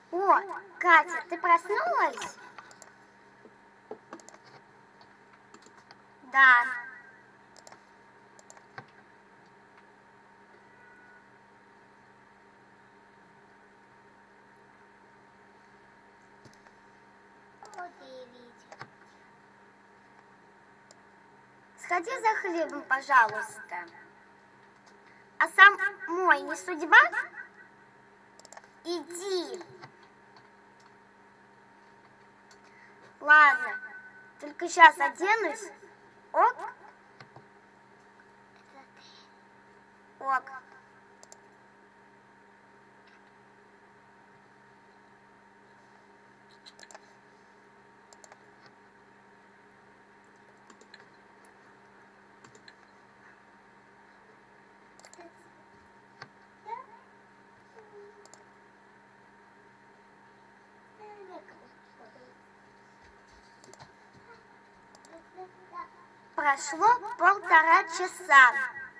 О, Катя, ты проснулась? Да. Сходи за хлебом, пожалуйста. А самой не судьба? Иди. Ладно, только сейчас оденусь. Ок? Ок. Прошло 1,5 часа.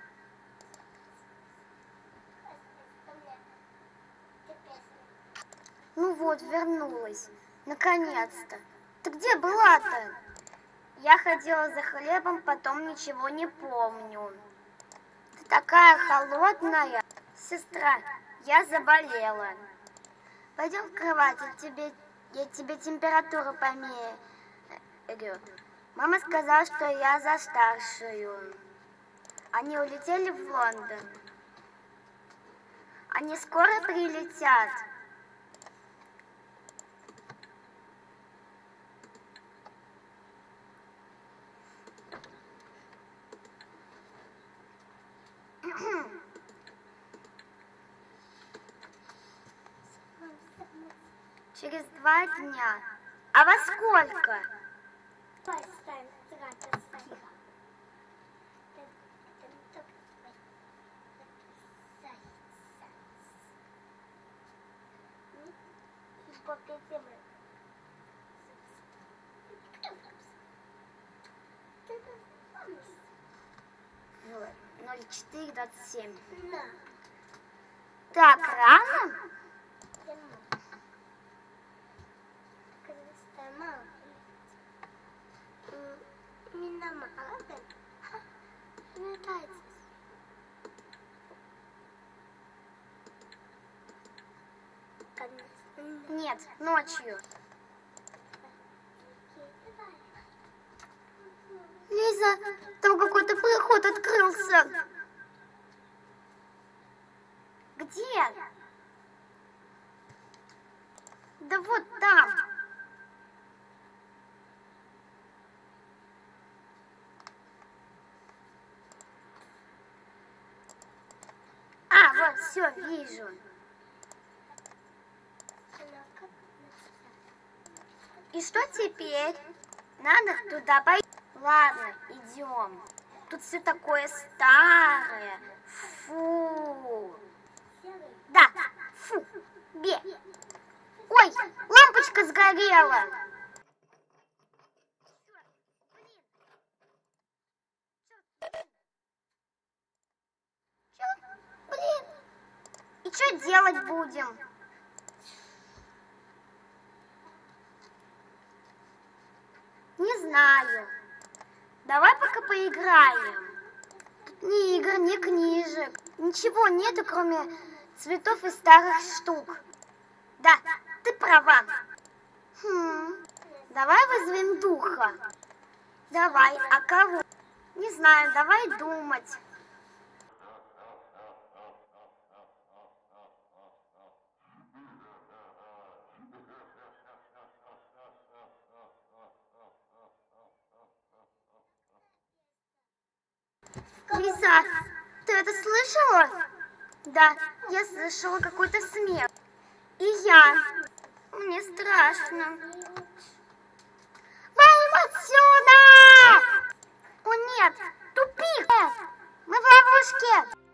Ну вот, вернулась. Наконец-то. Ты где была-то? Я ходила за хлебом, потом ничего не помню. Ты такая холодная. Сестра, я заболела. Пойдем в кровать, я тебе температуру померю. Мама сказала, что я за старшую. Они улетели в Лондон. Они скоро прилетят. Через 2 дня. А во сколько? Вот, 04:27. Так, рано? Нет, ночью. Лиза, там какой-то проход открылся. Где? Да вот там. А, вот, все, вижу. И что теперь? Надо туда пойти. Ладно, идем. Тут все такое старое. Фу. Да, фу. Бе. Ой, лампочка сгорела. Блин. И что делать будем? Не знаю. Давай пока поиграем. Тут ни игр, ни книжек. Ничего нету, кроме цветов и старых штук. Да, ты права. Давай вызовем духа. Давай, а кого? Не знаю, давай думать. Лиза, ты это слышала? Да, я слышала какой-то смех. И я. Мне страшно. Валим отсюда! О нет, тупик! Мы в ловушке!